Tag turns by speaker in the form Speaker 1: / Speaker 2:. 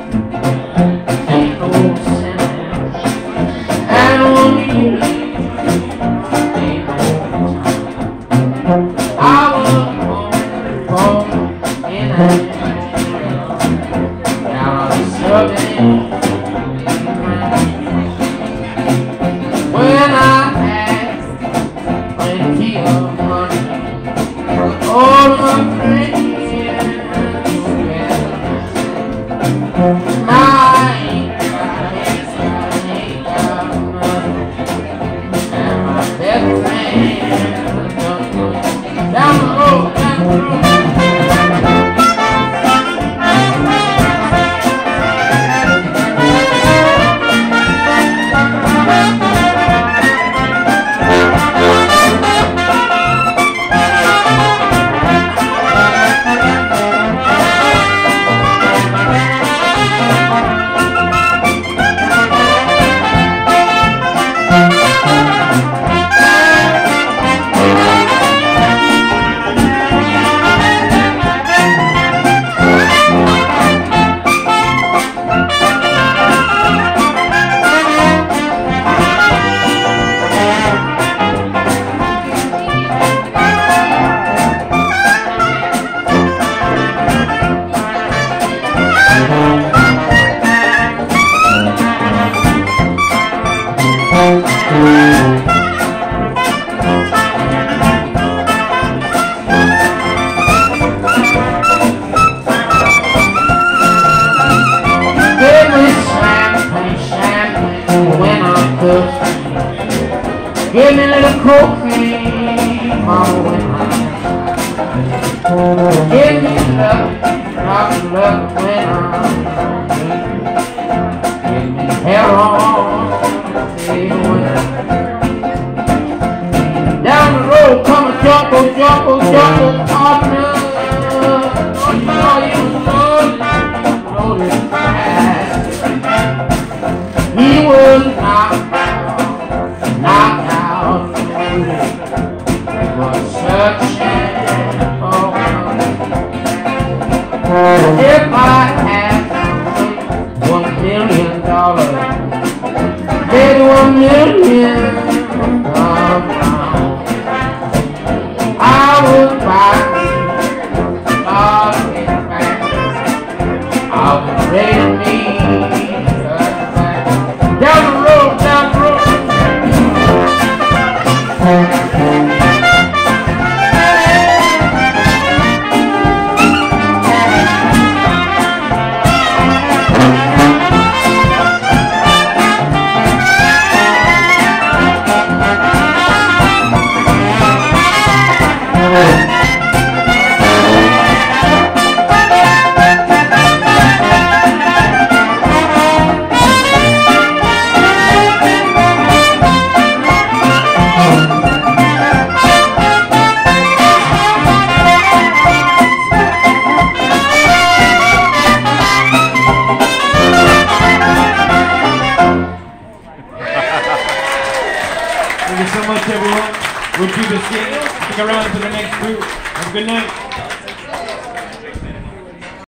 Speaker 1: Give me a little cocaine, mama, when I'm give me love, rock love when I'm give me heroin, down the road come a Junco Partner. Oh, you know you loaded fast. He was knocked out, he was searching for money. If I had $1 million, maybe $1 million, I would buy a back. I would raise me down the road, down the road.
Speaker 2: Thank you so much, everyone. We're Tuba Skinny. Stick around for the next group. Have a good night.